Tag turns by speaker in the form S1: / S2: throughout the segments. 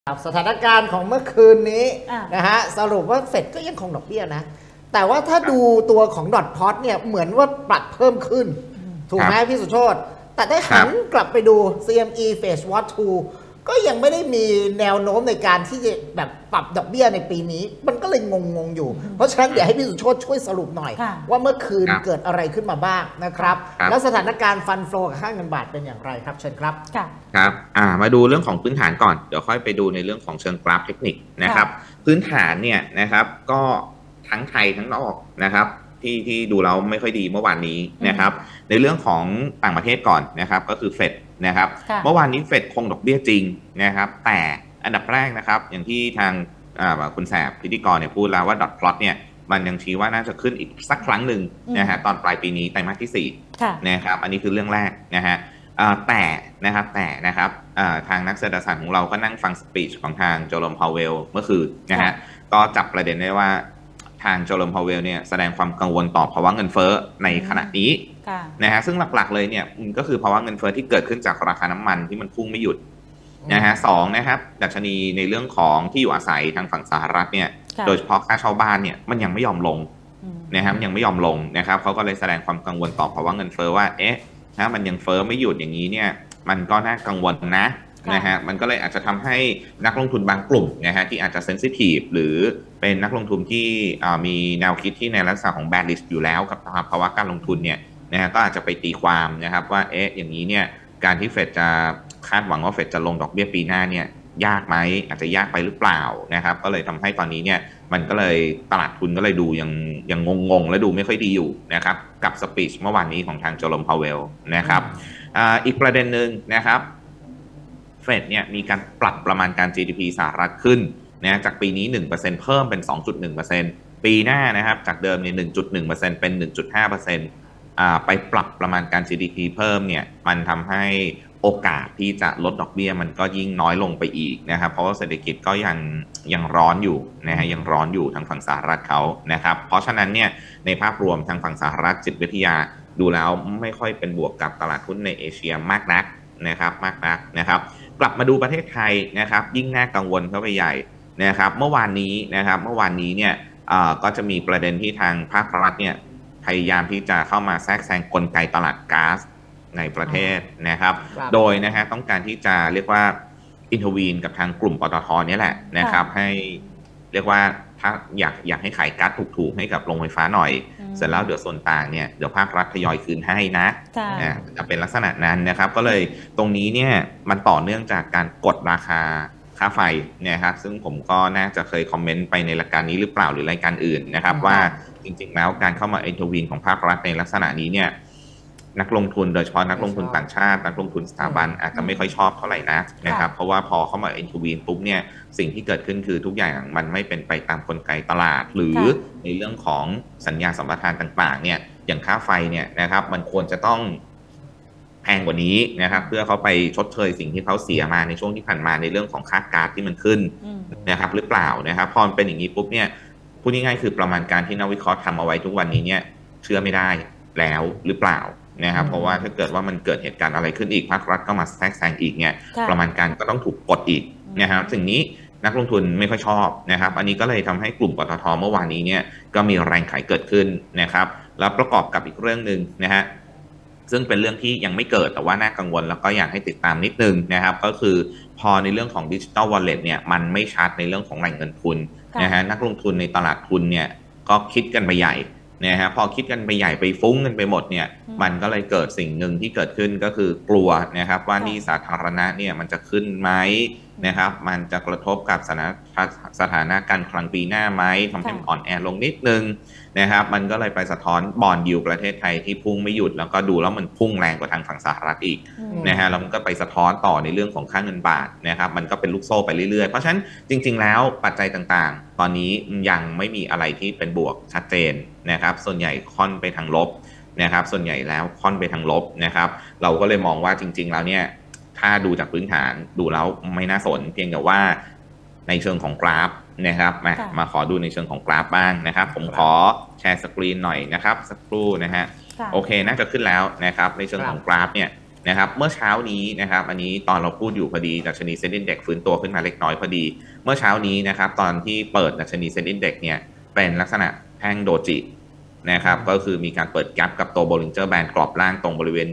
S1: สถานการณ์ของเมื่อคืนนี้นะฮะสรุปว่าเฟดก็ยังคงดอกเบี้ยนะแต่ว่าถ้าดูตัวของดอทพอตเนี่ยเหมือนว่าปรับเพิ่มขึ้นถูกไหมพี่สุโชติแต่ได้หันกลับไปดู CME Phase Watch 2ก็ยังไม่ได้มีแนวโน้มในการที่จะแบบปรับดอกเบี้ยในปีนี้มันก็เลยงงอยู่เพราะฉะนั้นเดี๋ยวให้พี่สุโชติช่วยสรุปหน่อยว่าเมื่อคืนเกิดอะไรขึ้นมาบ้างนะครับแล้วสถานการณ์ฟันโฟลกับค่าเงินบาทเป็นอย่างไรครับเชิญครับ
S2: ครับมาดูเรื่องของพื้นฐานก่อนเดี๋ยวค่อยไปดูในเรื่องของเชิงกราฟเทคนิคนะครับพื้นฐานเนี่ยนะครับก็ทั้งไทยทั้งนอกนะครับที่ดูแล้วไม่ค่อยดีเมื่อวานนี้นะครับในเรื่องของต่างประเทศก่อนนะครับก็คือเฟดนะครับเมื่อวานนี้เฟดคงดอกเบี้ยจริงนะครับแต่อันดับแรกนะครับอย่างที่ทางคุณแสบพิธีกรเนี่ยพูดแล้วว่าดอทพลอตเนี่ยมันยังชี้ว่าน่าจะขึ้นอีกสักครั้งหนึ่งนะฮะตอนปลายปีนี้ไตรมาสที่4นะครับอันนี้คือเรื่องแรกนะฮะแต่นะครับทางนักเศรษฐศาสตร์ของเราก็นั่งฟังสปีชของทางโจโรม พาวเวลเมื่อคืนนะฮะก็จับประเด็นได้ว่าทางโจโรม พาวเวลเนี่ยแสดงความกังวลต่อภาวะเงินเฟ้อในขณะนี้นะฮะซึ่งหลักๆเลยเนี่ยก็คือภาวะเงินเฟ้อที่เกิดขึ้นจากราคาน้ำมันที่มันพุ่งไม่หยุดนะฮะ2นะครับดัชนีในเรื่องของที่อยู่อาศัยทางฝั่งสหรัฐเนี่ยโดยเฉพาะค่าเช่าบ้านเนี่ยมันยังไม่ยอมลงนะครับยังไม่ยอมลงนะครับเขาก็เลยแสดงความกังวลต่อภาวะเงินเฟ้อว่าถ้ามันยังเฟ้อไม่หยุดอย่างนี้เนี่ยมันก็น่ากังวลนะฮะมันก็เลยอาจจะทำให้นักลงทุนบางกลุ่มนะฮะที่อาจจะเซนซิทีฟหรือเป็นนักลงทุนที่มีแนวคิดที่ในลักษณะของ bearish อยู่แล้วกับภาวะการลงทุนเนี่ยนะฮะก็อาจจะไปตีความนะครับว่าอย่างนี้เนี่ยการที่เฟดจะคาดหวังว่าเฟดจะลงดอกเบี้ยปีหน้าเนี่ยยากไหมอาจจะยากไปหรือเปล่านะครับก็เลยทำให้ตอนนี้เนี่ยมันก็เลยตลาดทุนก็เลยดูยังงงและดูไม่ค่อยดีอยู่นะครับกับสปีชเมื่อวานนี้ของทางโจโรม พาวเวลนะครับอีกประเด็นหนึ่งนะครับเฟดเนี่ยมีการปรับประมาณการ GDP สหรัฐขึ้นนะจากปีนี้ 1% เพิ่มเป็น 2.1% ปีหน้านะครับจากเดิมเนี่ย 1.1% เป็น 1.5%ไปปรับประมาณการ GDP เพิ่มเนี่ยมันทำให้โอกาสที่จะลดดอกเบี้ยมันก็ยิ่งน้อยลงไปอีกนะครับเพราะว่าเศรษฐกิจก็ยังร้อนอยู่นะฮะยังร้อนอยู่ทางฝั่งสหรัฐเขานะครับเพราะฉะนั้นเนี่ยในภาพรวมทางฝั่งสหรัฐจิตวิทยาดูแล้วไม่ค่อยเป็นบวกกับตลาดหุ้นในเอเชียมากนักนะครับกลับมาดูประเทศไทยนะครับยิ่งน่ากังวลเข้าไปใหญ่นะครับเมื่อวานนี้เนี่ยก็จะมีประเด็นที่ทางภาครัฐเนี่ยพยายามที่จะเข้ามาแทรกแซงกลไกตลาดก๊าซในประเทศนะครับโดยนะฮะต้องการที่จะเรียกว่าอินเทอร์วีนกับทางกลุ่มปตท.นี่แหละนะครับให้เรียกว่าถ้าอยากให้ขายก๊าซถูกๆให้กับโรงไฟฟ้าหน่อยเสร็จแล้วเดี๋ยวส่วนต่างเนี่ยเดี๋ยวภาครัฐทยอยคืนให้นะจะเป็นลักษณะนั้นนะครับก็เลยตรงนี้เนี่ยมันต่อเนื่องจากการกดราคาค่าไฟเนี่ยครับซึ่งผมก็น่าจะเคยคอมเมนต์ไปในรายการนี้หรือเปล่าหรือรายการอื่นนะครับว่าจริงๆแล้วการเข้ามาอินเทอร์วีนของภาครัฐในลักษณะนี้เนี่ยนักลงทุนโดยเฉพาะนักลงทุนต่างชาตินักลงทุนสถาบันอาจจะไม่ค่อยชอบเท่าไหร่นะครับเพราะว่าพอเข้ามาอินเทอร์วีนปุ๊บเนี่ยสิ่งที่เกิดขึ้นคือทุกอย่างมันไม่เป็นไปตามกลไกตลาดหรือในเรื่องของสัญญาสัมปทานต่างๆเนี่ยอย่างค่าไฟเนี่ยนะครับมันควรจะต้องแพงกว่านี้นะครับเพื่อเขาไปชดเชยสิ่งที่เขาเสียมาในช่วงที่ผ่านมาในเรื่องของค่าก๊าซที่มันขึ้นนะครับหรือเปล่านะครับพอเป็นอย่างนี้ปุ๊บเนี่ยพูดง่ายๆคือประมาณการที่นักวิเคราะห์ทำเอาไว้ทุกวันนี้เนี่ยเชื่อไม่ได้แล้วหรือเปล่านะครับเพราะว่าถ้าเกิดว่ามันเกิดเหตุการณ์อะไรขึ้นอีกภาครัฐก็มาแทรกแซงอีกเนี่ยประมาณการก็ต้องถูกกดอีกนะครับสิ่งนี้นักลงทุนไม่ค่อยชอบนะครับอันนี้ก็เลยทำให้กลุ่มปตท.เมื่อวานนี้เนี่ยก็มีแรงขายเกิดขึ้นนะครับแล้วประกอบกับอีกเรื่องนึงนะฮะซึ่งเป็นเรื่องที่ยังไม่เกิดแต่ว่าน่ากังวลแล้วก็อยากให้ติดตามนิดนึงนะครับก็คือพอในเรื่องของ Digital Wallet เนี่ยมันไม่ชัดในเรื่องของแหล่งเงินทุนนะฮะนักลงทุนในตลาดทุนเนี่ยก็คิดกันไปใหญ่นะฮะพอคิดกันไปใหญ่ไปฟุ้งกันไปหมดเนี่ยมันก็เลยเกิดสิ่งหนึ่งที่เกิดขึ้นก็คือกลัวนะครับว่าหนี้สาธารณะเนี่ยมันจะขึ้นไหมนะครับมันจะกระทบกับสถานะการคลังปีหน้าไหมทำให้มันอ่อนแอลงนิดนึงนะครับมันก็เลยไปสะท้อนบอนด์ยิลด์ประเทศไทยที่พุ่งไม่หยุดแล้วก็ดูแล้วมันพุ่งแรงกว่าทางฝั่งสหรัฐอีกนะฮะแล้วมันก็ไปสะท้อนต่อในเรื่องของค่าเงินบาทนะครับมันก็เป็นลูกโซ่ไปเรื่อยๆเพราะฉะนั้นจริงๆแล้วปัจจัยต่างๆตอนนี้ยังไม่มีอะไรที่เป็นบวกชัดเจนนะครับส่วนใหญ่ค่อนไปทางลบนะครับส่วนใหญ่แล้วค่อนไปทางลบนะครับเราก็เลยมองว่าจริงๆแล้วเนี่ยถ้าดูจากพื้นฐานดูแล้วไม่น่าสนเพียงแต่ว่าในเชิงของกราฟนะครับมาขอดูในเชิงของกราฟบ้างนะครับผมขอแชร์สกรีนหน่อยนะครับสักครู่นะฮะโอเคน่าจะขึ้นแล้วนะครับในเชิงของกราฟเนี่ยนะครับเมื่อเช้านี้นะครับอันนี้ตอนเราพูดอยู่พอดีดัชนีเซ็นดิ้งเด็กฟื้นตัวขึ้นมาเล็กน้อยพอดีเมื่อเช้านี้นะครับตอนที่เปิดดัชนีเซ็นดิ้งเด็กเนี่ยเป็นลักษณะแท่งโดจินะครับก็คือมีการเปิดแกปกับตัว Bollinger Band กรอบล่างตรงบริเวณ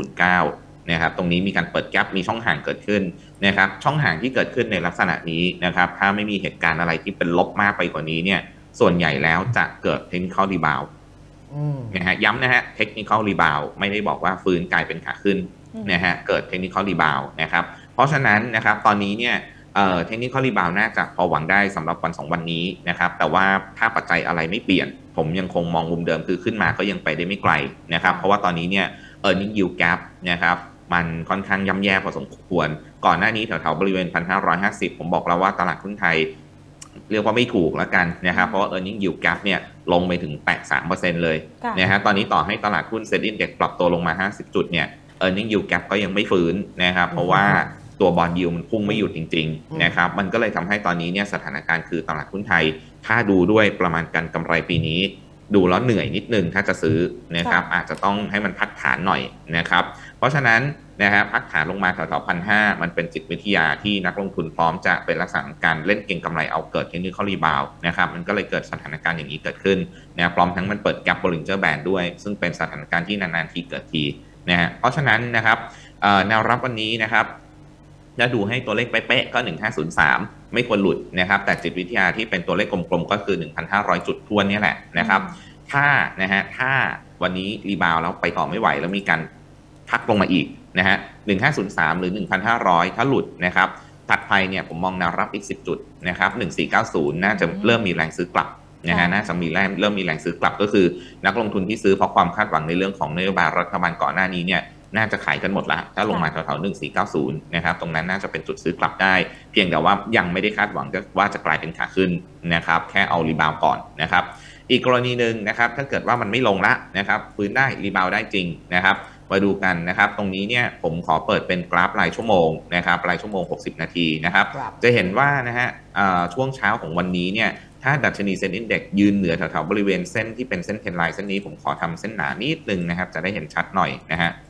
S2: 1509นะครับตรงนี้มีการเปิดแกปมีช่องห่างเกิดขึ้นนะครับช่องห่างที่เกิดขึ้นในลักษณะนี้นะครับถ้าไม่มีเหตุการณ์อะไรที่เป็นลบมากไปกว่านี้เนี่ยส่วนใหญ่แล้วจะเกิด Technical Rebound นะฮะย้ำนะฮะ Technical Rebound ไม่ได้บอกว่าฟื้นกลายเป็นขาขึ้นนะฮะเกิด Technical Rebound นะครับเพราะฉะนั้นนะครับตอนนี้เนี่ยTechnical Rebound น่าจะพอหวังได้สำหรับวัน2วันนี้นะครับแต่ว่าถ้าปัจจัยอะไรไม่เปลี่ยนผมยังคงมองมุมเดิมคือขึ้นมาก็ยังไปได้ไม่ไกลนะครับเพราะว่าตอนนี้เนี่ยEarning Yield Gap นะครับมันค่อนข้างย่ำแย่พอสมควรก่อนหน้านี้แถวๆบริเวณ 1,550 ผมบอกแล้วว่าตลาดหุ้นไทยเรียกว่าไม่ถูกแล้วกันนะครับเพราะว่า Earning Yield Gap เนี่ยลงไปถึงแตะ 3% เลยนะฮะตอนนี้ต่อให้ตลาดหุ้น Set Index ปรับตัวลงมา50จุดเนี่ย Earning Yield Gap ก็ยังไม่ฟื้นนะครับเพราะว่าตัวบอนด์ยิลด์มันพุ่งไม่หยุดจริงๆนะครับมันก็เลยทำให้ตอนนี้เนี่ยสถานการณ์คือตลาดหุ้นไทยถ้าดูด้วยประมาณการกำไรปีนี้ดูแล้วเหนื่อยนิดนึงถ้าจะซื้อนะครับอาจจะต้องให้มันพักฐานหน่อยนะครับเพราะฉะนั้นนะฮะพักฐานลงมาแถวๆ1,500มันเป็นจิตวิทยาที่นักลงทุนพร้อมจะเป็นลักษณะการเล่นเก็งกำไรเอาเกิดTechnical Reboundนะครับมันก็เลยเกิดสถานการณ์อย่างนี้เกิดขึ้นนะพร้อมทั้งมันเปิดแกป Bollinger Band ด้วยซึ่งเป็นสถานการณ์ที่นานๆทีเกิดทีนะฮะเพราะฉะนั้นนะครับแนวรับวันนี้นะครับจะดูให้ตัวเลขเป๊ะๆก็1503ไม่ควรหลุดนะครับแต่จิตวิทยาที่เป็นตัวเลขกลมๆก็คือ 1,500 จุดทวนนี่แหละนะครับถ้าวันนี้รีบาวแล้วไปต่อไม่ไหวแล้วมีการพักลงมาอีกนะฮะ1503หรือ 1,500 ถ้าหลุดนะครับถัดไปเนี่ยผมมองแนวรับอีก10จุดนะครับ1490น่าจะเริ่มมีแรงซื้อกลับนะฮะน่าจะมีเริ่มมีแรงซื้อกลับก็คือนักลงทุนที่ซื้อเพราะความคาดหวังในเรื่องของนโยบายรัฐบาลก่อนหน้านี้เนี่ยน่าจะขายกันหมดละถ้าลงมาแถวๆ1490นะครับตรงนั้นน่าจะเป็นจุดซื้อกลับได้เพียงแต่ว่ายังไม่ได้คาดหวังว่าจะกลายเป็นขาขึ้นนะครับแค่เอารีบาวก่อนนะครับอีกกรณีหนึ่งนะครับถ้าเกิดว่ามันไม่ลงละนะครับฟื้นได้รีบาวได้จริงนะครับมาดูกันนะครับตรงนี้เนี่ยผมขอเปิดเป็นกราฟรายชั่วโมงนะครับรายชั่วโมง60นาทีนะครับจะเห็นว่านะฮะช่วงเช้าของวันนี้เนี่ยถ้าดัชนีเซ็นดิ้งเด็กยืนเหนือแถวๆบริเวณเส้นที่เป็นเส้นเทรนไลน์เส้นนี้ผมขอทำเส้นหนานิดนึงนะครับจะได้เห็นชัดหน่อยนะฮะ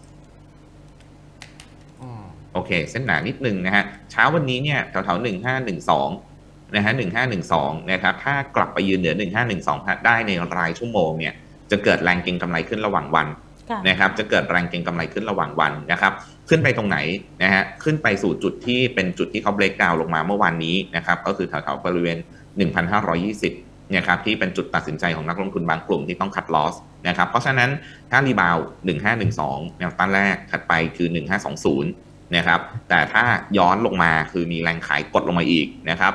S2: โอเคเส้นหนานิดนึงนะฮะเช้าวันนี้เนี่ยแถวๆ1512นะฮะ1512นะครับถ้ากลับไปยืนเหนือ1512ได้ในรายชั่วโมงเนี่ยจะเกิดแรงเก็งกำไรขึ้นระหว่างวันนะครับจะเกิดแรงเก็งกำไรขึ้นระหว่างวันนะครับขึ้นไปตรงไหนนะฮะขึ้นไปสู่จุดที่เป็นจุดที่เขาเบรกดาวน์ลงมาเมื่อวานนี้นะครับก็คือแถวๆบริเวณ 1,520 นะครับที่เป็นจุดตัดสินใจของนักลงทุนบางกลุ่มที่ต้องคัดลอสนะครับเพราะฉะนั้นถ้ารีบาวด์1512แนวต้านแรกถัดไปคือ1520นะครับแต่ถ้าย้อนลงมาคือมีแรงขายกดลงมาอีกนะครับ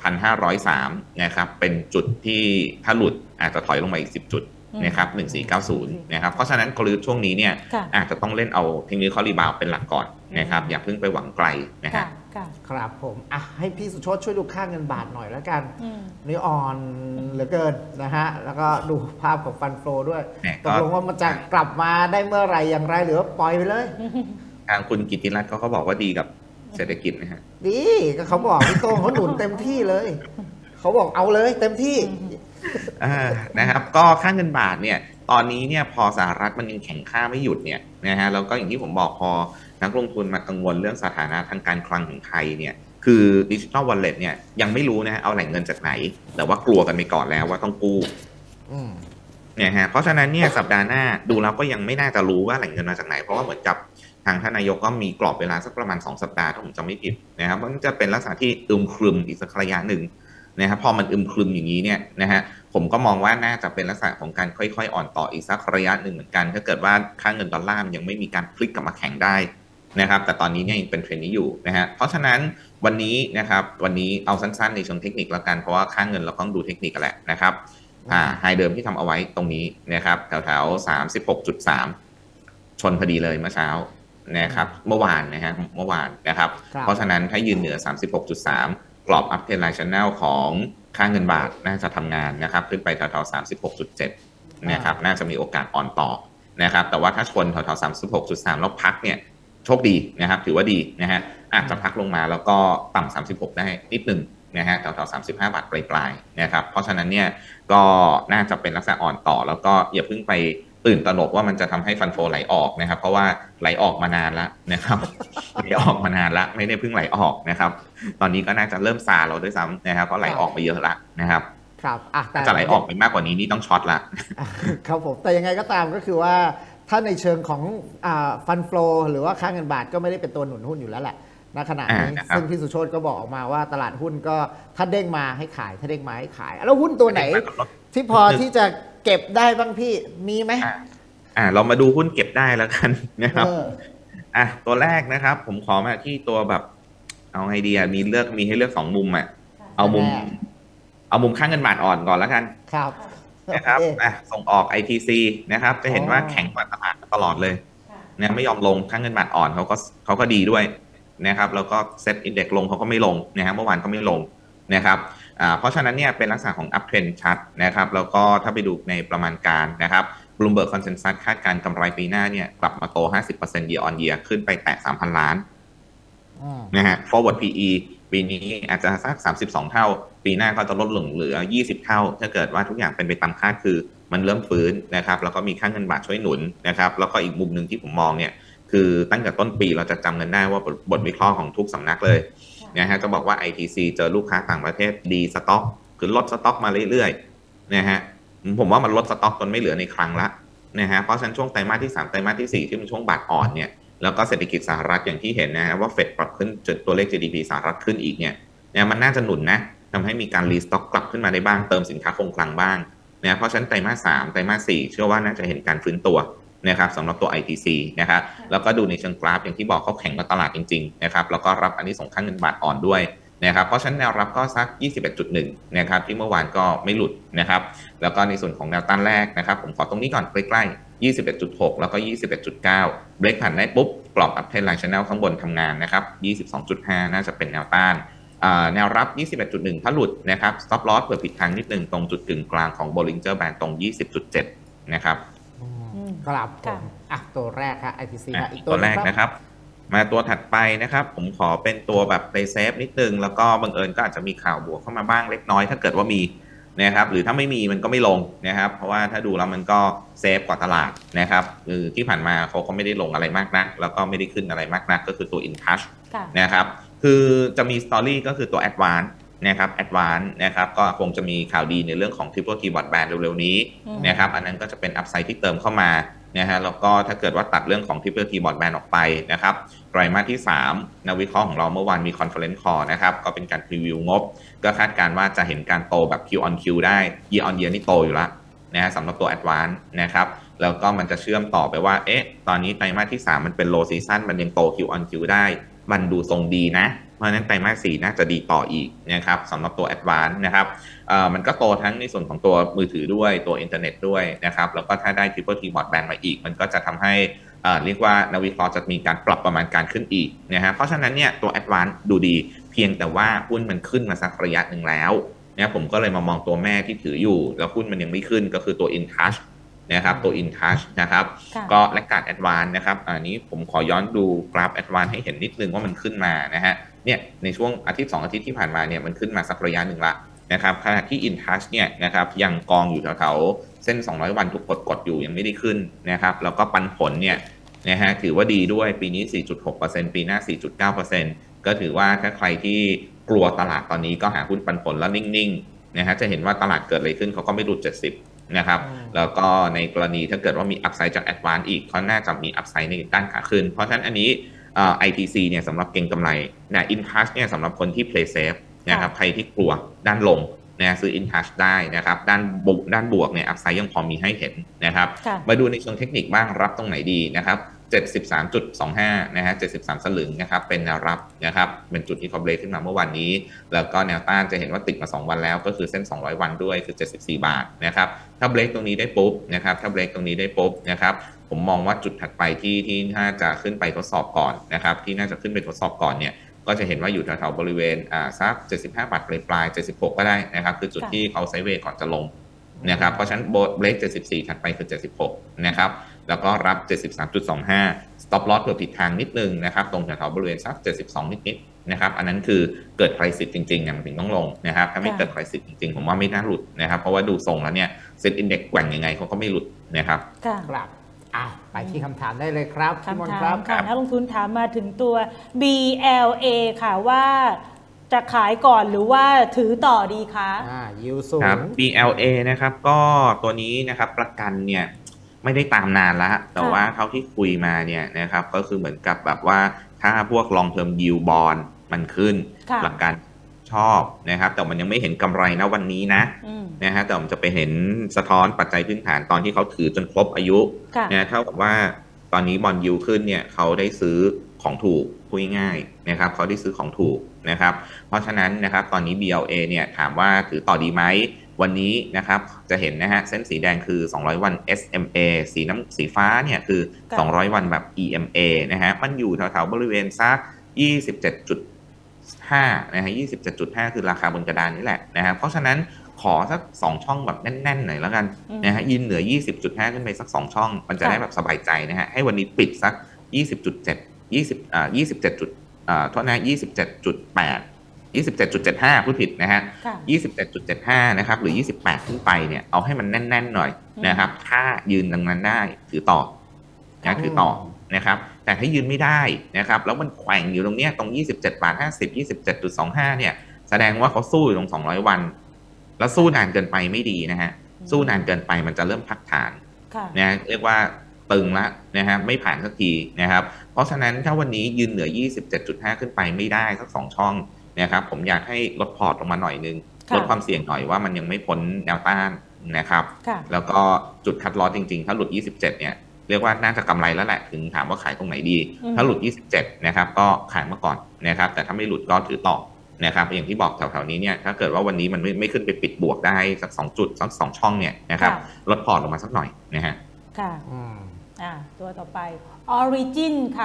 S2: 1,503นะครับเป็นจุดที่ถ้าหลุดอาจจะถอยลงมาอีก10จุดนะครับ1490นะครับเพราะฉะนั้นกลยุทธ์ช่วงนี้เนี่ยอาจจะต้องเล่นเอาเทคนิครีบาวด์เป็นหลักก่อนนะครับอย่าเพิ่งไปหวังไกลนะครับ
S1: ครับผมให้พี่สุโชติช่วยดูค่าเงินบาทหน่อยแล้วกันนี่อ่อนเหลือเกินนะฮะแล้วก็ดูภาพของฟันโฟด้วยตกลงว่ามันจะกลับมาได้เมื่อไหร่อย่างไรหรือว่าปล่อยไปเลย
S2: ทางคุณกิตติรัตน์เขาบอกว่าดีกับเศรษฐกิจนะฮะ
S1: ดีก็เขาบอกพี่โต้งเขาหนุนเต็มที่เลยเขาบอกเอาเลยเต็มที่
S2: นะครับก็ค่าเงินบาทเนี่ยตอนนี้เนี่ยพอสหรัฐมันยังแข็งค่าไม่หยุดเนี่ยนะฮะแล้วก็อย่างที่ผมบอกพอนักลงทุนมากังวลเรื่องสถานะทางการคลังของไทยเนี่ยคือดิจิทัลวอลเล็ตเนี่ยยังไม่รู้นะเอาแหล่งเงินจากไหนแต่ว่ากลัวกันไปก่อนแล้วว่าต้องกู้เนี่ยฮะเพราะฉะนั้นเนี่ยสัปดาห์หน้าดูแล้วก็ยังไม่น่าจะรู้ว่าแหล่งเงินมาจากไหนเพราะว่าเหมือนกับทางท่านนายกก็มีกรอบเวลาสักประมาณ2สัปดาห์ถ้าผมจำไม่ผิดนะครับมันจะเป็นลักษณะที่ครึมอีกสักระยะหนึ่งนะครับพอมันครึมอย่างนี้เนี่ยนะฮะผมก็มองว่าน่าจะเป็นลักษณะของการค่อยๆอ่อนต่ออีกสักระยะหนึ่งเหมือนกันถ้าเกิดว่าค่าเงินดอลลาร์ยังไม่มีการพลิกกลับมาแข็งได้นะครับแต่ตอนนี้เนี่ยยังเป็นเทรนด์นี้อยู่นะฮะเพราะฉะนั้นวันนี้นะครับวันนี้เอาสั้นๆในเชิงเทคนิคแล้วกันเพราะว่าค่าเงินเราต้องดูเทคนิคกันแหละนะครับไฮเดิมที่ทำเอาไว้ตรงนี้นะครับแถวๆ 36.3 ชนพอดีเลยเมื่อเช้านะครับเมื่อวานนะครับเพราะฉะนั้นถ้ายืนเหนือ 36.3 กรอบอัพเทรนไลน์ชันแนลของค่าเงินบาทน่าจะทำงานนะครับขึ้นไปแถวๆ 36.7 นะครับน่าจะมีโอกาสอ่อนต่อนะครับแต่ว่าถ้าชนแถวๆ 36.3 แล้วพักเนี่ยโชคดีนะครับถือว่าดีนะฮะอาจจะพักลงมาแล้วก็ต่ำ36ได้นิดนึงนะฮะแถวๆ35 บาทปลายๆนะครับเพราะฉะนั้นเนี่ยก็น่าจะเป็นลักษณะอ่อนต่อแล้วก็อย่าเพิ่งไปตื่นตระหนกว่ามันจะทำให้ฟันโฟไหลออกนะครับเพราะว่าไหลออกมานานแล้วนะครับไหลออกมานานแล้วไม่ได้เพิ่งไหลออกนะครับตอนนี้ก็น่าจะเริ่มซาเราด้วยซ้ำนะครับเพราะไหลออกไปเยอะละนะครับ
S1: ครับ
S2: แต่จะไหลออกไปมากกว่านี้นี่ต้องช็อตละ
S1: ครับผมแต่ยังไงก็ตามก็คือว่าถ้าในเชิงของฟันโฟลหรือว่าค่าเงินบาทก็ไม่ได้เป็นตัวหนุนหุ้นอยู่แล้วแหละณขณะนี้ซึ่งพี่สุโชติก็บอกออกมาว่าตลาดหุ้นก็ถ้าเด้งมาให้ขายถ้าเด้งมาให้ขายแล้วหุ้นตัวไหนที่พอที่จะเก็บได้บ้างพี่มีไหม
S2: เรามาดูหุ้นเก็บได้แล้วกันนะครับตัวแรกนะครับผมขอมาที่ตัวแบบเอาไอเดียมีให้เลือก2มุมเอามุมค่าเงินบาทอ่อนก่อนแล้วกัน
S1: ครับ
S2: นะครับส่งออก ITC นะครับจะเห็นว่าแข็งกว่าตลาดตลอดเลยนะไม่ยอมลงค่าเงินบาทอ่อนเขาก็ดีด้วยนะครับแล้วก็เซ็ตอินเด็กซ์ลงเขาก็ไม่ลงนะครับเมื่อวานก็ไม่ลงนะครับเพราะฉะนั้นเนี่ยเป็นลักษณะของ up trend ชัดนะครับแล้วก็ถ้าไปดูในประมาณการนะครับ Bloomberg Consensus คาดการกำไรปีหน้าเนี่ยกลับมาโต 50% year on year ขึ้นไปแตะ 3,000 ล้านนะฮะ forward PE ปีนี้อาจจะสัก32 เท่าปีหน้าก็จะลดลงเหลือ20 เท่าถ้าเกิดว่าทุกอย่างเป็นไปตามคาดคือมันเริ่มฟื้นนะครับแล้วก็มีค่าเงินบาทช่วยหนุนนะครับแล้วก็อีกมุมหนึ่งที่ผมมองเนี่ยคือตั้งแต่ต้นปีเราจะจำกันได้ว่าบทวิเคราะห์ของทุกสำนักเลยนะฮะจะบอกว่า ITC เจอลูกค้าต่างประเทศดีสต็อกคือลดสต็อกมาเรื่อยๆนะฮะผมว่ามันลดสต็อกจนไม่เหลือในคลังละนะฮะเพราะฉะนั้นช่วงไตรมาสที่3ไตรมาสที่4ที่เป็นช่วงบาทอ่อนเนี่ยแล้วก็เศรษฐกิจสหรัฐอย่างที่เห็นนะว่าเฟดปรับขึ้นจนตัวเลข GDP สหรัฐขึ้นอีกเนี่ยมันน่าจะหนุนนะทำให้มีการรีสต็อกกลับขึ้นมาได้บ้างเติมสินค้าคงคลังบ้างนะเพราะฉะนั้นไตรมาส3ไตรมาส4เชื่อว่าน่าจะเห็นการฟื้นตัวนะครับสำหรับตัว ITC นะครับแล้วก็ดูในเชิงกราฟอย่างที่บอกเขาแข่งกับตลาดจริงๆนะครับแล้วก็รับอันนี้ส่งค่าเงินบาทอ่อนด้วยนะครับเพราะฉะนั้นแนวรับก็สัก 21.1 นะครับที่เมื่อวานก็ไม่หลุดนะครับแล้วก็ในส่วนของแนวต้านแรกนะครับผมขอตรงนี้ก่อนใกล้ๆ 21.6 แล้วก็ 21.9 เบรกผ่านได้ปุ๊บกรอบอัพเทรนไลน์ Channel ข้างบนทำงานนะครับ 22.5 น่าจะเป็นแนวต้านแนวรับ 21.1 ถ้าหลุดนะครับ stop loss เผื่อผิดทางนิดนึงตรงจุดกึ่งกลางของ Bollinger Band ตรง 20.7 นะครับ
S1: ครับตัวแรกครับ ITC
S2: อีกตัวแรกนะครับมาตัวถัดไปนะครับผมขอเป็นตัวแบบ play safe นิดนึงแล้วก็บังเอิญก็อาจจะมีข่าวบวกเข้ามาบ้างเล็กน้อยถ้าเกิดว่ามีนะครับหรือถ้าไม่มีมันก็ไม่ลงนะครับเพราะว่าถ้าดูแล้วมันก็เซฟกว่าตลาดนะครับคือที่ผ่านมาเขาก็ไม่ได้ลงอะไรมากนักแล้วก็ไม่ได้ขึ้นอะไรมากนักก็คือตัว InTouch นะครับคือจะมีสตอรี่ก็คือตัว Advance นะครับ Advance นะครับก็คงจะมีข่าวดีในเรื่องของ Triple T Broadband เร็วๆนี้นะครับอันนั้นก็จะเป็นอัพไซด์ที่เติมเข้ามานะฮะแล้วก็ถ้าเกิดว่าตัดเรื่องของ Triple T Broadband ออกไปนะครับไตรมาสที่3นักวิเคราะห์ของเราเมื่อวานมี Conference Call นะครับก็เป็นการพรีวิวงบก็คาดการณ์ว่าจะเห็นการโตแบบ Q on Q ได้ Year on Year นี่โตอยู่แล้วนะฮะสำหรับตัว Advance นะครับแล้วก็มันจะเชื่อมต่อไปว่าตอนนี้ไตรมาสที่3มันเป็น low season มันยังโต Q on Q ได้มันดูทรงดีนะเพราะฉะนั้นไตรมาส4น่าจะดีต่ออีกนะครับสำหรับตัว Advance นะครับมันก็โตทั้งในส่วนของตัวมือถือด้วยตัวอินเทอร์เน็ตด้วยนะครับแล้วก็ถ้าได้ Triple T Broadband มาอีกมันก็จะทำให้เรียกว่านักวิเคราะห์จะมีการปรับประมาณการขึ้นอีกนะฮะเพราะฉะนั้นเนี่ยตัว Advance ดูดีเพียงแต่ว่าหุ้นมันขึ้นมาสักระยะหนึ่งแล้วนะผมก็เลยมามองตัวแม่ที่ถืออยู่แล้วหุ้นมันยังไม่ขึ้นก็คือตัว InTouch นะครับตัว InTouch นะครับก็และการ Advance นะครับอันนี้ผมขอย้อนดูกราฟ Advance ให้เห็นนิดนึงว่ามันขึ้นมานะฮะเนี่ยในช่วงอาทิตย์2อาทิตย์ที่ผ่านมาเนี่ยมันขึ้นมาสักระยะหนึ่งละนะครับขณะที่ InTouch เนี่ยนะครับยังกองอยู่แถวๆเส้น200วันถูกกดอยู่ยังไม่ได้ขึ้นนะครับแล้วก็ปันผลเนี่ยนะฮะถือว่าดีด้วยปีนี้ 4.6% ปีหน้า 4.9% ก็ถือว่าถ้าใครที่กลัวตลาดตอนนี้ก็หาหุ้นปันผลแล้วนิ่งๆนะฮะจะเห็นว่าตลาดเกิดอะไรขึ้นเขาก็ไม่หลุด70นะครับแล้วก็ในกรณีถ้าเกิดว่ามีอัพไซด์จาก Advance อีกเขาน่าจะมีอัพไซด์ในด้านขาขึ้นเพราะฉะนั้นอันนี้ITC เนี่ยสำหรับเก็งกำไรนะ InTouch เนี่ยสำหรับคนที่ play safe นะครับใครที่กลัวด้านลงนะซื้อ InTouch ได้นะครับด้านบวกเนี่ยอัพไซด์ยังพอมีให้เห็นนะครับมาดูในเชิงเทคนิคบ้างรับตรงไหนดีนะครับ 73.25 นะฮะ73 สลึงนะครับเป็นแนวรับนะครับเป็นจุดที่เขาเบรกขึ้นมาเมื่อวันนี้แล้วก็แนวต้านจะเห็นว่าติดมา2วันแล้วก็คือเส้น200วันด้วยคือ74 บาทนะครับถ้าเบรกตรงนี้ได้ปุ๊บนะครับถ้าเบรกตรงนี้ได้ปุ๊บนะครับผมมองว่าจุดถัดไปที่น่าจะขึ้นไปทดสอบก่อนนะครับที่น่าจะขึ้นไปทดสอบก่อนเนี่ยก็จะเห็นว่าอยู่แถวๆบริเวณสัก75 บาทปลาย76ก็ได้นะครับคือจุดที่เขาไซด์เวย์ก่อนจะลงนะครับเพราะฉะนั้นเบรก74ถัดไปคือ76นะครับแล้วก็รับ 73.25 stop loss เผื่อผิดทางนิดนึงนะครับตรงแถวๆบริเวณสัก72นิดๆนะครับอันนั้นคือเกิดไครซิสจริงๆเนี่ยมันถึงต้องลงนะครับถ้าไม่เกิดไครซิสจริงๆผมว่าไม่น่าหลุดนะครับเพราะว่าดูทรงแล้วเนี่ยเซ็ตอินเด็กซ์แกว่งยังไงเขาก็ไม่หลุดนะครับ
S1: ครับไปที่คำถามได้เลยครับ
S3: คำถามค่ะนักลงทุนถามมาถึงตัว BLA ค่ะว่าจะขายก่อนหรือว่าถือต่อดีคะ
S1: ยิวสูง
S2: BLA นะครับก็ตัวนี้นะครับประกันเนี่ยไม่ได้ตามนานแล้วแต่ว่าเท่าที่คุยมาเนี่ยนะครับก็คือเหมือนกับแบบว่าถ้าพวก long term yield bond มันขึ้นประกันชอบนะครับแต่มันยังไม่เห็นกำไรนะวันนี้นะฮะแต่มันจะไปเห็นสะท้อนปัจจัยพื้นฐานตอนที่เขาถือจนครบอายุนะเท่ากับว่าตอนนี้บอนด์ยิวขึ้นเนี่ยเขาได้ซื้อของถูกพูดง่ายๆนะครับเขาได้ซื้อของถูกนะครับเพราะฉะนั้นนะครับตอนนี้ BLA เนี่ยถามว่าถือต่อดีไหมวันนี้นะครับจะเห็นนะฮะเส้นสีแดงคือ200วัน SMA สีฟ้าเนี่ยคือ200วันแบบ EMA นะฮะมันอยู่แถวๆบริเวณสัก27.5นะฮะ27.5คือราคาบนกระดานนี่แหละนะฮะเพราะฉะนั้นขอสัก2ช่องแบบแน่นๆหน่อยแล้วกันนะฮะยืนเหนือ 20.5 ขึ้นไปสัก2ช่องมันจะได้แบบสบายใจนะฮะให้วันนี้ปิดสัก 27.5 โทษนะ 27.75 พูดผิดนะฮะ 27.75 นะครับหรือ28ขึ้นไปเนี่ยเอาให้มันแน่นๆหน่อยนะครับถ้ายืนตรงนั้นได้ถือต่อนะถือต่อนะครับแต่ถ้ายืนไม่ได้นะครับแล้วมันแขว่งอยู่ตรงเนี้ยตรง27.50 27.25 เนี่ยแสดงว่าเขาสู้อยู่ตรง200วันแล้วสู้นานเกินไปไม่ดีนะฮะสู้นานเกินไปมันจะเริ่มพักฐานนะเรียกว่าตึงละนะฮะไม่ผ่านสักทีนะครับเพราะฉะนั้นถ้าวันนี้ยืนเหนือ 27.5 ขึ้นไปไม่ได้สัก2ช่องนะครับผมอยากให้ลดพอร์ตลงมาหน่อยนึงลดความเสี่ยงหน่อยว่ามันยังไม่พ้นแนวต้านนะครับแล้วก็จุดคัดลอสจริงๆถ้าหลุด27เนี่ยเรียกว่าน่าจะกำไรแล้วแหละถึงถามว่าขายตรงไหนดีถ้าหลุด27นะครับก็ขายมาก่อนนะครับแต่ถ้าไม่หลุดก็ถือต่อนะครับอย่างที่บอกแถวๆนี้เนี่ยถ้าเกิดว่าวันนี้มันไม่ขึ้นไปปิดบวกได้สัก2จุดสัก2ช่องเนี่ยนะครับลดพอร์ตลงมาสักหน่อยนะฮะ
S3: ค่ะตัวต่อไป Origin ค่ะ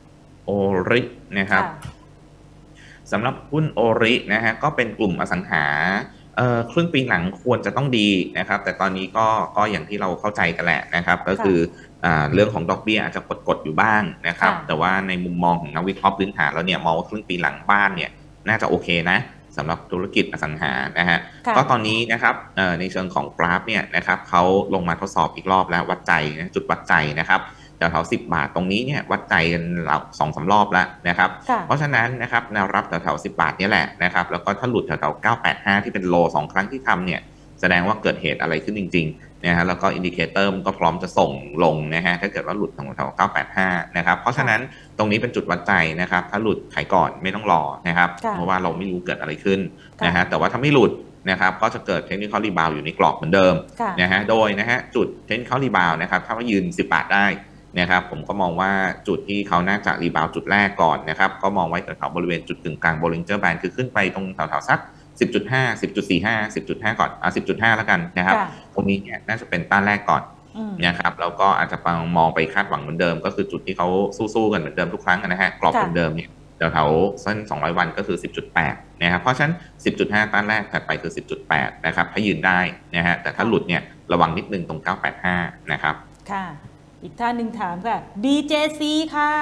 S2: Ori นะครับสำหรับหุ้น Ori นะฮะก็เป็นกลุ่มอสังหาครึ่งปีหลังควรจะต้องดีนะครับแต่ตอนนี้ก็อย่างที่เราเข้าใจกันแหละนะครับก็คือเรื่องของดอกเบี้ยอาจจะกดอยู่บ้างนะครับแต่ว่าในมุมมองของนักวิเคราะห์พื้นฐานแล้วเนี่ยมองว่าครึ่งปีหลังบ้านเนี่ยน่าจะโอเคนะสำหรับธุรกิจอสังหานะฮะก็ตอนนี้นะครับในเชิงของกราฟเนี่ยนะครับเขาลงมาทดสอบอีกรอบแล้ววัดใจจุดวัดใจนะครับแถวๆ10 บาทตรงนี้เนี่ยวัดใจกันเรา2-3 รอบแล้วนะครับเพราะฉะนั้นนะครับแนวรับแถวๆ10 บาทนี่แหละนะครับแล้วก็ถ้าหลุดแถวๆ985ที่เป็นโล2 ครั้งที่ทำเนี่ยแสดงว่าเกิดเหตุอะไรขึ้นจริงๆนะฮะแล้วก็อินดิเคเตอร์มันก็พร้อมจะส่งลงนะฮะถ้าเกิดว่าหลุดแถวๆ985นะครับเพราะฉะนั้นตรงนี้เป็นจุดวัดใจนะครับถ้าหลุดขายก่อนไม่ต้องรอนะครับเพราะว่าเราไม่รู้เกิดอะไรขึ้นนะฮะแต่ว่าถ้าไม่หลุดนะครับก็จะเกิดเทคนิคอลรีบาวอยู่ในกรอบเหมือนเดิมนะฮะโดยนะฮะจุดเทคนิคอลรีบาวนะครับถ้าว่ายืน10 บาทได้นะครับผมก็มองว่าจุดที่เขาน่าจะรีบาวจุดแรกก่อนนะครับก็มองไว้แถวๆบริเวณจุดกึ่งกลาง Bollinger Band คือขึ้นไปตรงแถวๆสัก 10.5 10.45 10.5 ก่อน10.5 แล้วกันนะครับตรงนี้เนี่ยน่าจะเป็นต้านแรกก่อนนะครับแล้วก็อาจจะมองไปคาดหวังเหมือนเดิมก็คือจุดที่เขาสู้กันเหมือนเดิมทุกครั้งนะฮะกรอบเหมือนเดิมเนี่ยแถวๆเส้น200วันก็คือ 10.8 นะครับเพราะฉะนั้น 10.5 ต้านแรกถัดไปคือ 10.8 นะครับถ้ายืนได้นะฮะแต่ถ้าหลุดเนี่ยระวังนิดนึงตรง985นะครับ
S3: ค่ะอีกท่านหนึ่งถามค่ะ BJC ค่ะ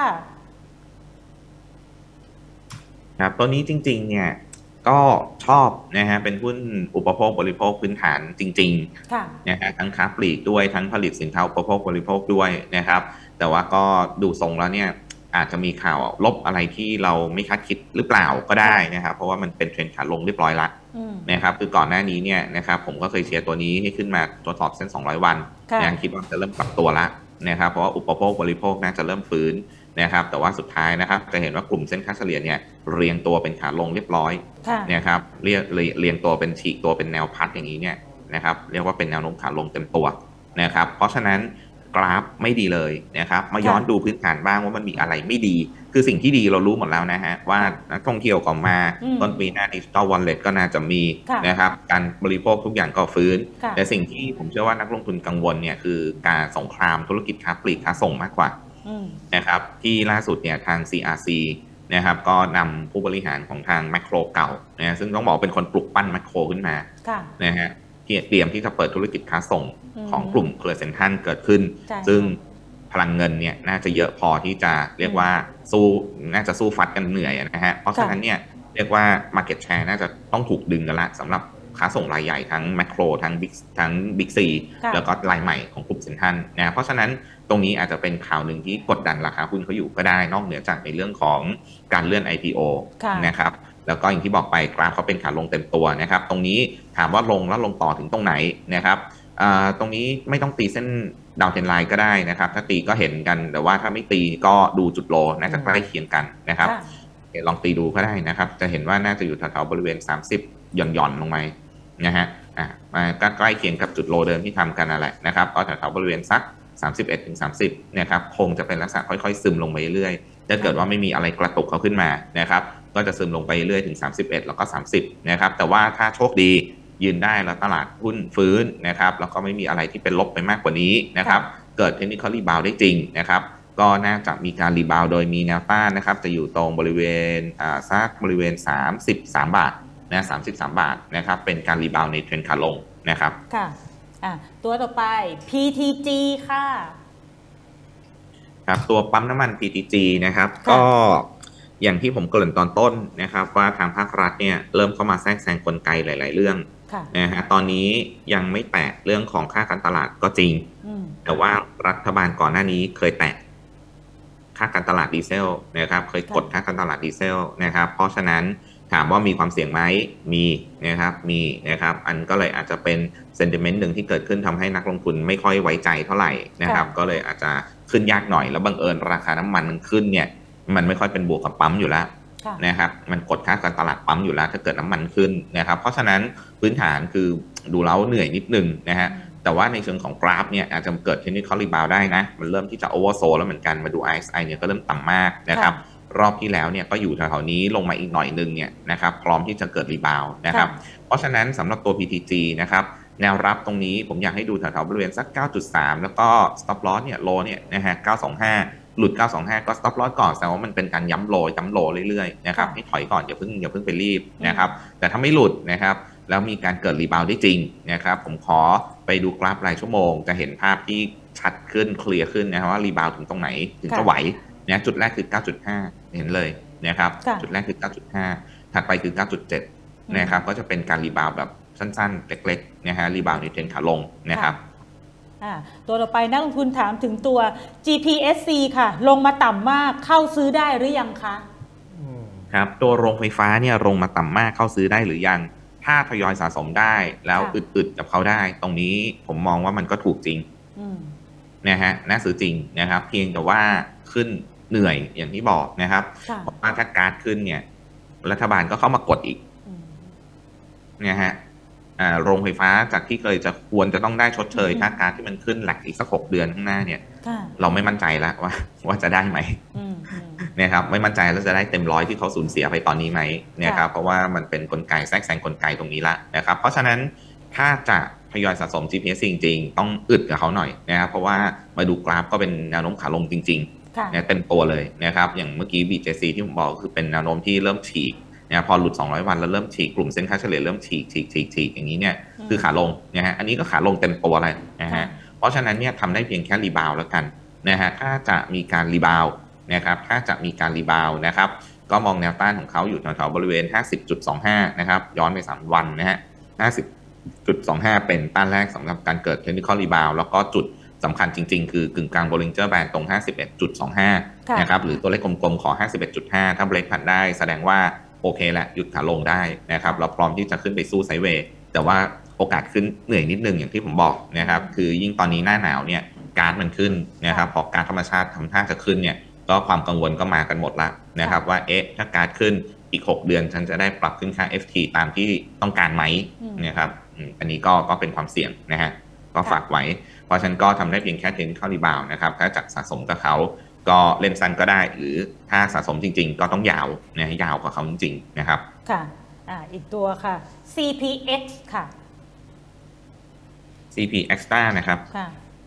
S2: ครับตัวนี้จริงๆเนี่ยก็ชอบนะฮะเป็นหุ้นอุปโภคบริโภคพื้นฐานจริงๆนะฮะทั้งค้าปลีกด้วยทั้งผลิตสินค้าอุปโภคบริโภคด้วยนะครับแต่ว่าก็ดูทรงแล้วเนี่ยอาจจะมีข่าวลบอะไรที่เราไม่คาดคิดหรือเปล่าก็ได้นะครับเพราะว่ามันเป็นเทรนด์ขาลงเรียบร้อยละนะครับคือก่อนหน้านี้เนี่ยนะครับผมก็เคยเชียร์ตัวนี้ให้ขึ้นมาตรวจสอบเส้น200วันยังคิดว่าจะเริ่มปรับตัวละนะครับเพราะว่าอุปโภคบริโภคน่าจะเริ่มฟื้นนะครับแต่ว่าสุดท้ายนะครับจะเห็นว่ากลุ่มเส้นค่าเฉลี่ยเนี่ยเรียงตัวเป็นขาลงเรียบร้อยนะครับเรียงตัวเป็นฉีกตัวเป็นแนวพัดอย่างนี้เนี่ยนะครับเรียกว่าเป็นแนวโน้มขาลงเต็มตัวนะครับเพราะฉะนั้นกราฟไม่ดีเลยนะครับมาย้อนดูพื้นฐานบ้างว่ามันมีอะไรไม่ดีคือสิ่งที่ดีเรารู้หมดแล้วนะฮะว่านักท่องเที่ยวก็มาต้นปีหน้าดิจิตอลวอลเล็ตก็น่าจะมีนะครับการบริโภคทุกอย่างก็ฟื้นแต่สิ่งที่ผมเชื่อว่านักลงทุนกังวลเนี่ยคือการสงครามธุรกิจค้าปลีกค้าส่งมากกว่านะครับที่ล่าสุดเนี่ยทาง CRC นะครับก็นำผู้บริหารของทางแมคโครเก่านะซึ่งต้องบอกเป็นคนปลุกปั้นแมคโครขึ้นมานะฮะเตรียมที่จะเปิดธุรกิจค้าส่งของกลุ่มเครือเซ็นทรัลเกิดขึ้นซึ่งพลังเงินเนี่ยน่าจะเยอะพอที่จะเรียกว่าสู้น่าจะสู้ฟัดกันเหนื่อยนะฮะเพราะฉะนั้นเนี่ยเรียกว่า market share น่าจะต้องถูกดึงกันละสำหรับค้าส่งรายใหญ่ทั้งแมคโครทั้งบิ๊กซีแล้วก็รายใหม่ของกลุ่มเซ็นทรัลนะเพราะฉะนั้นตรงนี้อาจจะเป็นข่าวหนึ่งที่กดดันราคาหุ้นเขาอยู่ก็ได้นอกเหนือจากในเรื่องของการเลื่อน IPO นะครับแล้วก็อย่างที่บอกไปกราฟเขาเป็นขาลงเต็มตัวนะครับตรงนี้ถามว่าลงแล้วลงต่อถึงตรงไหนนะครับตรงนี้ไม่ต้องตีเส้นดาวเทนไลน์ก็ได้นะครับถ้าตีก็เห็นกันแต่ว่าถ้าไม่ตีก็ดูจุดโลน่าจะใกล้เคียงกันนะครับลองตีดูก็ได้นะครับจะเห็นว่าน่าจะอยู่แถวๆบริเวณ30หย่อนลงมานะฮะมาใกล้เคียงกับจุดโลเดิมที่ทำกันนั่นแหละนะครับก็แถวๆบริเวณสัก31-30นะครับคงจะเป็นลักษณะค่อยๆซึมลงไปเรื่อยถ้าเกิดว่าไม่มีอะไรกระตุกเขาขึ้นมานะครับก็จะซึมลงไปเรื่อยถึง31แล้วก็30นะครับแต่ว่าถ้าโชคดียืนได้แล้วตลาดหุ้นฟื้นนะครับแล้วก็ไม่มีอะไรที่เป็นลบไปมากกว่านี้นะครับเกิดเทคนิคอลรีบาวด์ได้จริงนะครับก็น่าจะมีการรีบาวด์โดยมีแนวต้านนะครับจะอยู่ตรงบริเวณสักบริเวณ33 บาทนะ33 บาทนะครับเป็นการรีบาวด์ในเทรนด์ขาลงนะครับ
S3: ค่ะตัวต่อไป PTG ค่ะ
S2: ครับตัวปั๊มน้ำมัน PTG นะครับก็อย่างที่ผมเกริ่นตอนต้นนะครับว่าทางภาครัฐเนี่ยเริ่มเข้ามาแทรกแซงกลไกหลายๆเรื่องนะฮะตอนนี้ยังไม่แตะเรื่องของค่าการตลาดก็จริงแต่ว่ารัฐบาลก่อนหน้านี้เคยแตะค่าการตลาดดีเซลนะครับเคยกดค่าการตลาดดีเซลนะครับเพราะฉะนั้นถามว่ามีความเสี่ยงไหมมีนะครับมีนะครับอันก็เลยอาจจะเป็นเซนติเมนต์หนึ่งที่เกิดขึ้นทำให้นักลงทุนไม่ค่อยไว้ใจเท่าไหร่นะครับก็เลยอาจจะขึ้นยากหน่อยแล้วบังเอิญราคาน้ำมันมันขึ้นเนี่ยมันไม่ค่อยเป็นบวกกับปั๊มอยู่แล้วนะครับมันกดค่าการตลาดปั๊มอยู่แล้วถ้าเกิดน้ำมันขึ้นนะครับเพราะฉะนั้นพื้นฐานคือดูแล้วเหนื่อยนิดนึงนะฮะแต่ว่าในเชิงของกราฟเนี่ยอาจจะเกิดเทคนิคอลรีบาวด์ได้นะมันเริ่มที่จะโอเวอร์โซลแล้วเหมือนกันมาดู RSI เนี่ยก็เริ่มต่ำมากนะครับรอบที่แล้วเนี่ยก็อยู่แถวๆนี้ลงมาอีกหน่อยนึงเนี่ยนะครับพร้อมที่จะเกิดรีบาวด์นะครับเพราะฉะนั้นสำหรับตัว PTG นะครับแนวรับตรงนี้ผมอยากให้ดูแถวๆบริเวณสัก 9.3 แล้วก็ stop loss เนี่ยโลเนี่ยนะฮะ 925 หลุด 925 ก็ stop loss ก่อนแสดงว่ามันเป็นการย้ำโลเรื่อยๆนะครับให้ถอยก่อนอย่าเพิ่งไปรีบนะครับแต่ถ้าไม่หลุดนะครับแล้วมีการเกิดรีบาวด์ได้จริงนะครับผมขอไปดูกราฟรายชั่วโมงจะเห็นภาพที่ชัดขึ้นเคลียร์ขึ้นนะครับว่ารีบาวด์ถึงตรงไหนถึงจะไหวนะจุดแรกคือ 9.5 เห็นเลยนะครับจุดแรกคือ 9.5 ถัดไปคือ 9.7 นะครับก็จะเป็นการรีบาวด์แบบสั้นๆเล็กๆนะฮะรีบาวด์ในเทรนด์ขาลงนะครับ
S3: ตัวต่อไปนักลงทุนถามถึงตัว GPSC ค่ะลงมาต่ำมากเข้าซื้อได้หรือยังคะ
S2: ครับตัวโรงไฟฟ้าเนี่ยลงมาต่ำมากเข้าซื้อได้หรือยังถ้าทยอยสะสมได้แล้วอึดๆกับเขาได้ตรงนี้ผมมองว่ามันก็ถูกจริงนะฮะน่าซื้อจริงนะครับเพียงแต่ว่าขึ้นเหนื่อยอย่างที่บอกนะครับเพราะว่าถ้าการ์ดขึ้นเนี่ยรัฐบาลก็เข้ามากดอีกนะฮะโรงไฟฟ้าจากที่เคยจะควรจะต้องได้ชดเชยค่าการที่มันขึ้นหลักอีกสัก6 เดือนข้างหน้าเนี่ยเราไม่มั่นใจแล้วว่าจะได้ไหมนะครับไม่มั่นใจแล้วจะได้เต็มร้อยที่เขาสูญเสียไปตอนนี้ไหมนะครับเพราะว่ามันเป็นกลไกแทรกแซงกลไกตรงนี้ละนะครับเพราะฉะนั้นถ้าจะทยอยสะสม GPS จริงๆต้องอึดกับเขาหน่อยนะครับเพราะว่ามาดูกราฟก็เป็นแนวโน้มขาลงจริงๆเนี่ยเต็มตัวเลยนะครับอย่างเมื่อกี้ BJC ที่ผมบอกคือเป็นแนวโน้มที่เริ่มฉีกนะพอหลุด200 วันแล้วเริ่มฉีกกลุ่มเส้นค่าเฉลี่ยเริ่มฉีกอย่างนี้เนี่ยคือขาลงนะฮะอันนี้ก็ขาลงเต็มตัวเลยนะฮะเพราะฉะนั้นเนี่ยทำได้เพียงแค่รีบาวแล้วกันนะฮะถ้าจะมีการรีบาวนะครับถ้าจะมีการรีบาวนะครับก็มองแนวต้านของเขาอยู่แถวๆบริเวณ 50.25 นะครับย้อนไป3 วันนะฮะ 50.25 เป็นต้านแรกสำหรับการเกิดเทคนิคอลรีบาวแล้วก็จุดสำคัญจริงๆคือกึ่งกลาง Bollinger Band ตรง 51.25 นะครับหรือตัวเลขกลมๆขอ 51.5 ถ้าเบรกผ่านได้แสดงว่าโอเคแหละหยุดขาลงได้นะครับเราพร้อมที่จะขึ้นไปสู้ไซด์เวย์แต่ว่าโอกาสขึ้นเหนื่อยนิดนึงอย่างที่ผมบอกนะครับคือยิ่งตอนนี้หน้าหนาวเนี่ยการ์ดมันขึ้นนะครับพอการธรรมชาติทำท่าจะขึ้นเนี่ยก็ความกังวลก็มากันหมดละนะครับว่าถ้าการ์ดขึ้นอีก6 เดือนฉันจะได้ปรับขึ้นค่า FT ตามที่ต้องการไหมนะครับอันนี้ก็เป็นความเสี่ยงนะฮะก็ฝากไว้เพราะฉันก็ทำได้เพียงแค่เทรนเข้ารีบาวนะครับถ้าจากสะสมกับเขาก็เล่นสั้นก็ได้หรือถ้าสะสมจริงๆก็ต้องยาวนะยาวกว่าเขาจริงๆนะครับ
S3: ค่ะอีกตัวค่ะ CPX ค่ะ
S2: CP Extra นะครับค่ะ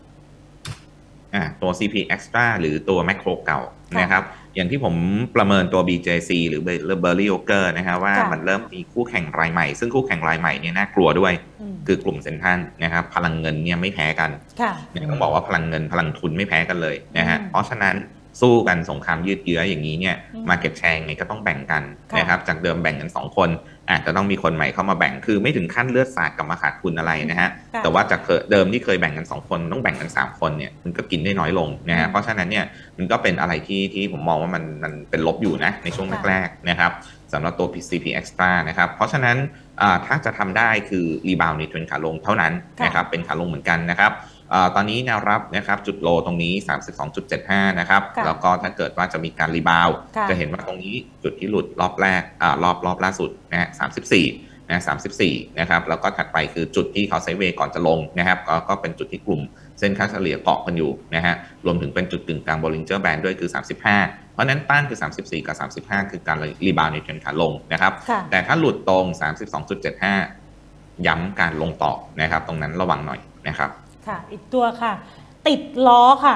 S2: ตัว CP Extra หรือตัวแมคโครเก่านะครับอย่างที่ผมประเมินตัว BJC หรือ Berry Oker นะครับว่ามันเริ่มมีคู่แข่งรายใหม่ซึ่งคู่แข่งรายใหม่เนี่ยน่ากลัวด้วยคือกลุ่มเซ็นทรัลนะครับพลังเงินเนี่ยไม่แพ้กันต้องบอกว่าพลังเงินพลังทุนไม่แพ้กันเลยนะฮะเพราะฉะนั้นสู้กันสงครามยืดเยื้ออย่างนี้เนี่ยมาเก็ตแชร์ไงก็ต้องแบ่งกันนะครับจากเดิมแบ่งกัน2คนอาจจะต้องมีคนใหม่เข้ามาแบ่งคือไม่ถึงขั้นเลือดสาดกับมาขาดทุนอะไรนะฮะแต่ว่าจากเดิมที่เคยแบ่งกัน2คนต้องแบ่งกัน3คนเนี่ยมันก็กินได้น้อยลงนะฮะเพราะฉะนั้นเนี่ยมันก็เป็นอะไรที่ผมมองว่ามันเป็นลบอยู่นะในช่วงแรกๆนะครับสำหรับตัว CP Extra นะครับเพราะฉะนั้นถ้าจะทำได้คือรีบาวในเทรนขาลงเท่านั้นนะครับเป็นขาลงเหมือนกันนะครับตอนนี้แนวรับนะครับจุดโลตรงนี้ 32.75 นะครับแล้วก็ถ้าเกิดว่าจะมีการรีบาวจะเห็นว่าตรงนี้จุดที่หลุดรอบแรกรอบล่าสุดนะฮะ34นะ34นะครับแล้วก็ถัดไปคือจุดที่เขาไซด์เวย์ก่อนจะลงนะครับก็เป็นจุดที่กลุ่มเส้นค่าเฉลี่ยเกาะกันอยู่นะฮะรวมถึงเป็นจุดกึ่งกลาง Bollinger Band ด้วยคือ35เพราะนั้นต้านคือ34กับ35คือการรีบาวในเทรนขาลงนะครับแต่ถ้าหลุดตรง 32.75 ย้ำการลงต่อนะครับตรงนั้นระวังหน่อยนะครับ
S3: ค่ะอีกตัวค่ะติดล้อค่ะ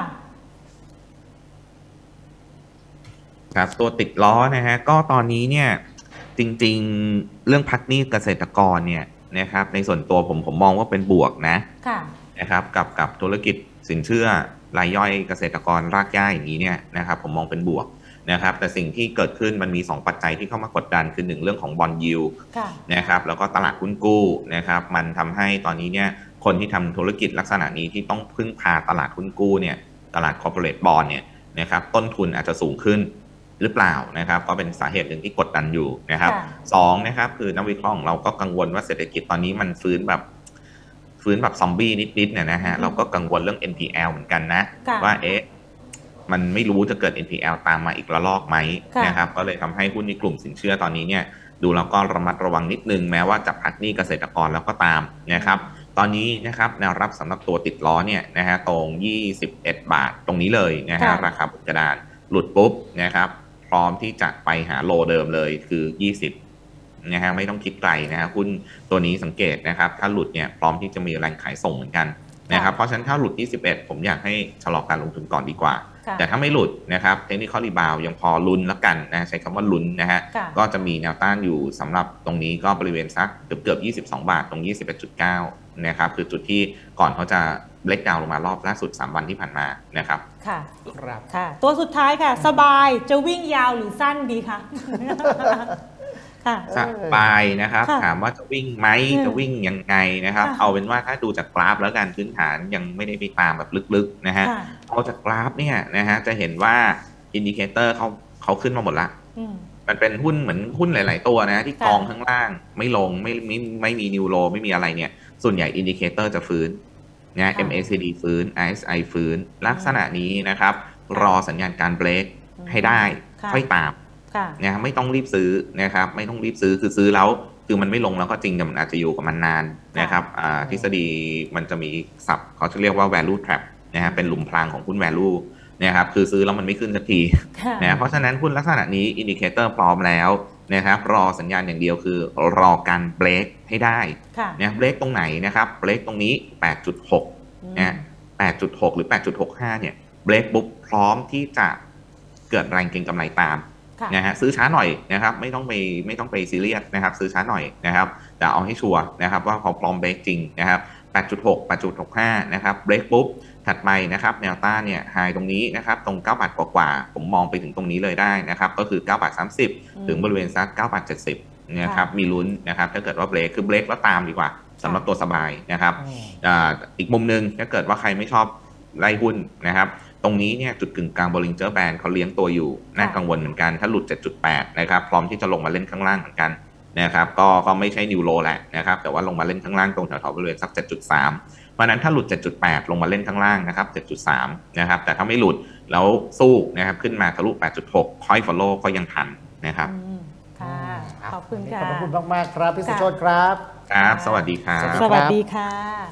S2: ครับตัวติดล้อนะฮะก็ตอนนี้เนี่ยจริงๆเรื่องพักหนี้เกษตรกรเนี่ยนะครับในส่วนตัวผมมองว่าเป็นบวกนะครับกับธุรกิจสินเชื่อรายย่อยเกษตรกรรากหญ้าอย่างนี้เนี่ยนะครับผมมองเป็นบวกนะครับแต่สิ่งที่เกิดขึ้นมันมี2ปัจจัยที่เข้ามากดดันคือ1เรื่องของบอนด์ยิลด์นะครับแล้วก็ตลาดหุ้นกู้นะครับมันทำให้ตอนนี้เนี่ยคนที่ทำธุรกิจลักษณะนี้ที่ต้องพึ่งพาตลาดหุ้นกู้เนี่ยตลาด corporate bond เนี่ยนะครับต้นทุนอาจจะสูงขึ้นหรือเปล่านะครับก็เป็นสาเหตุหนึ่งที่กดดันอยู่นะครับ2นะครับคือนักวิเคราะห์ของเราก็กังวลว่าเศรษฐกิจตอนนี้มันฟื้นแบบซอมบี้นิดๆเนี่ยนะฮะเราก็กังวลเรื่อง NPL เหมือนกันนะว่ามันไม่รู้จะเกิด NPL ตามมาอีกระลอกไหมนะครับก็เลยทำให้หุ้นในกลุ่มสินเชื่อตอนนี้เนี่ยดูแล้วก็ระมัดระวังนิดนึงแม้ว่าจะพักหนี้เกษตรกรแล้วก็ตามนะครับตอนนี้นะครับแนวรับสำหรับตัวติดล้อเนี่ยนะฮะตรง21 บาทตรงนี้เลยนะฮะราคาบนกระดานหลุดปุ๊บนะครับพร้อมที่จะไปหาโลเดิมเลยคือ20นะฮะไม่ต้องคิดไกลนะฮะหุ้นตัวนี้สังเกตนะครับถ้าหลุดเนี่ยพร้อมที่จะมีแรงขายส่งเหมือนกันนะครับเพราะฉะนั้นถ้าหลุด21ผมอยากให้ชะลอการลงทุนก่อนดีกว่าแต่ถ้าไม่หลุดนะครับเทคนิคอลรีบาวยังพอลุ้นแล้วกันนะใช้คำว่าลุ้นนะฮะก็จะมีแนวต้านอยู่สำหรับตรงนี้ก็บริเวณสักเกือบ22 บาทตรง 21.9 นะครับคือจุดที่ก่อนเขาจะเล็กดาวลงมารอบล่าสุด3วันที่ผ่านมานะครับ
S3: ค่ะครับค่ะตัวสุดท้ายค่ะสบายจะวิ่งยาวหรือสั้นดีคะ
S2: สบายนะครับถามว่าจะวิ่งไหมจะวิ่งยังไงนะครับเอาเป็นว่าถ้าดูจากกราฟแล้วกันพื้นฐานยังไม่ได้ไปตามแบบลึกๆนะฮะเอาจากกราฟเนี่ยนะฮะจะเห็นว่าอินดิเคเตอร์เขาขึ้นมาหมดละมันเป็นหุ้นเหมือนหุ้นหลายๆตัวนะที่กองข้างล่างไม่ลงไม่มีนิวโรไม่มีอะไรเนี่ยส่วนใหญ่อินดิเคเตอร์จะฟื้นนะ MACD ฟื้น RSI ฟื้นลักษณะนี้นะครับรอสัญญาณการเบรกให้ได้ค่อยตามนะไม่ต้องรีบซื้อนะครับไม่ต้องรีบซื้อคือซื้อแล้วคือมันไม่ลงแล้วก็จริงแต่มันอาจจะอยู่กับมันนานนะครับทฤษฎีมันจะมีศัพท์เขาจะเรียกว่า value trap นะฮะเป็นหลุมพรางของหุ้น value นะครับคือซื้อแล้วมันไม่ขึ้นสักทีนะเพราะฉะนั้นหุ้นลักษณะนี้อินดิเคเตอร์พร้อมแล้วนะครับรอสัญญาณอย่างเดียวคือรอการเบรกให้ได้นะเบรกตรงไหนนะครับเบรกตรงนี้ 8.6 นะ 8.6 หรือ 8.65 เนี่ยเบรกปุ๊บพร้อมที่จะเกิดแรงเก็งกำไรตามนะฮะซื้อช้าหน่อยนะครับไม่ต้องไปซีเรียสนะครับซื้อช้าหน่อยนะครับแต่เอาให้ชัวร์นะครับว่าเขาพร้อมเบรกจริงนะครับ 8.6 8.65 นะครับเบรกปุ๊บถัดไปนะครับแนวต้านเนี่ยไฮตรงนี้นะครับตรง9 บาทกว่าผมมองไปถึงตรงนี้เลยได้นะครับก็คือ9 บาท 30ถึงบริเวณสัก9 บาท 70นะครับมีลุ้นนะครับถ้าเกิดว่าเบรกคือเบรกแล้วตามดีกว่าสำหรับตัวสบายนะครับอีกมุมนึงถ้าเกิดว่าใครไม่ชอบไล่หุ้นนะครับตรงนี้เนี่ยจุดกึ่งกลาง Bollinger Band เขาเลี้ยงตัวอยู่น่ากังวลเหมือนกันถ้าหลุด 7.8 นะครับพร้อมที่จะลงมาเล่นข้างล่างเหมือนกันนะครับก็ไม่ใช่นิวโรแหละนะครับแต่ว่าลงมาเล่นข้างล่างตรงแถวๆบริเวณสัก 7.3 เพราะนั้นถ้าหลุด 7.8 ลงมาเล่นข้างล่างนะครับ 7.3 นะครับแต่ถ้าไม่หลุดแล้วสู้นะครับขึ้นมาทะลุ 8.6 ค่อย follow ก็ยังทันนะครับ
S3: ค่ะขอบคุณค่ะ
S1: ขอบคุณมากๆครับพี่สุโชติครับ
S2: ครับสวัสดีครับ
S3: สวัสดีค่ะ